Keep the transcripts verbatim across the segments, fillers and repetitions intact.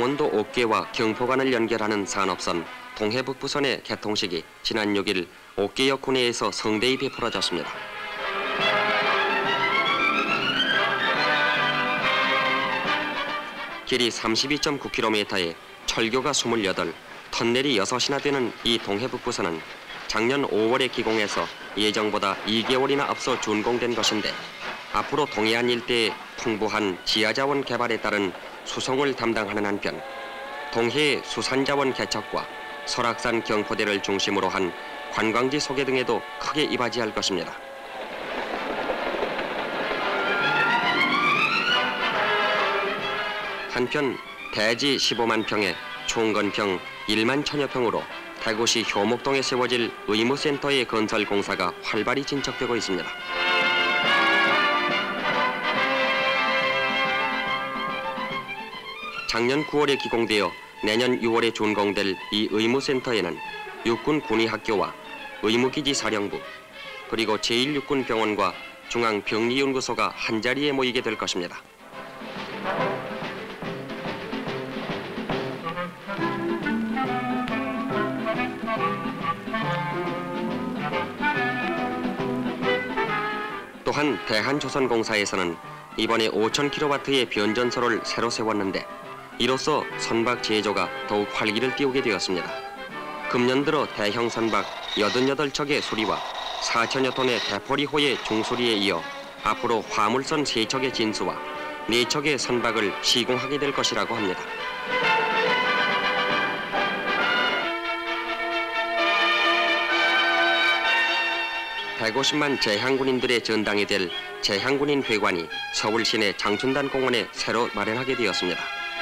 강원도 옥계와 경포간을 연결하는 산업선 동해북부선의 개통식이 지난 육 일 옥계역 군내에서 성대히 베풀어졌습니다. 길이 삼십이 점 구 킬로미터에 철교가 이십팔, 터널이 여섯이나 되는 이 동해북부선은 작년 오월에 기공해서 예정보다 이 개월이나 앞서 준공된 것인데 앞으로 동해안 일대의 풍부한 지하자원 개발에 따른 수송을 담당하는 한편 동해의 수산자원 개척과 설악산 경포대를 중심으로 한 관광지 소개 등에도 크게 이바지할 것입니다. 한편 대지 십오만 평에 총건평 일만 천여 평으로 대구시 효목동에 세워질 의무센터의 건설 공사가 활발히 진척되고 있습니다. 작년 구월에 기공되어 내년 유월에 준공될 이 의무센터에는 육군 군의학교와 의무기지 사령부 그리고 제일 육군 병원과 중앙병리연구소가 한자리에 모이게 될 것입니다. 또한 대한조선공사에서는 이번에 오천 킬로와트의 변전소를 새로 세웠는데 이로써 선박 제조가 더욱 활기를 띠우게 되었습니다. 금년 들어 대형 선박 여든여덟 척의 수리와 사천여 톤의 대포리호의 중수리에 이어 앞으로 화물선 세 척의 진수와 네 척의 선박을 시공하게 될 것이라고 합니다. 백오십만 제향군인들의 전당이 될 제향군인 회관이 서울 시내 장춘단 공원에 새로 마련하게 되었습니다.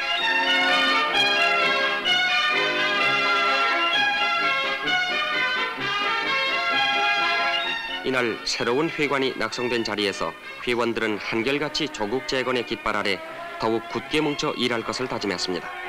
이날 새로운 회관이 낙성된 자리에서 회원들은 한결같이 조국 재건의 깃발 아래 더욱 굳게 뭉쳐 일할 것을 다짐했습니다.